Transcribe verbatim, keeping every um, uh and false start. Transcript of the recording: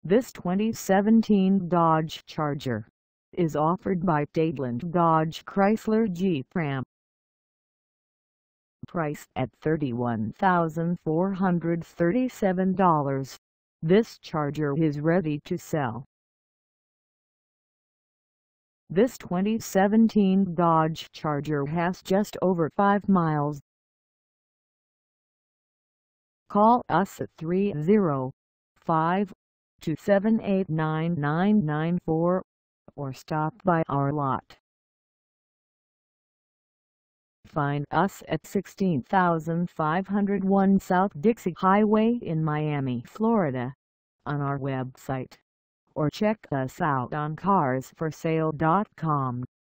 This twenty seventeen Dodge Charger is offered by Dadeland Dodge Chrysler Jeep Ram. Price at thirty-one thousand four hundred thirty-seven dollars, this Charger is ready to sell. This twenty seventeen Dodge Charger has just over five miles. Call us at three oh five, two seven eight, nine nine nine four or stop by our lot. Find us at sixteen thousand five hundred one South Dixie Highway in Miami, Florida, on our website, or check us out on cars for sale dot com.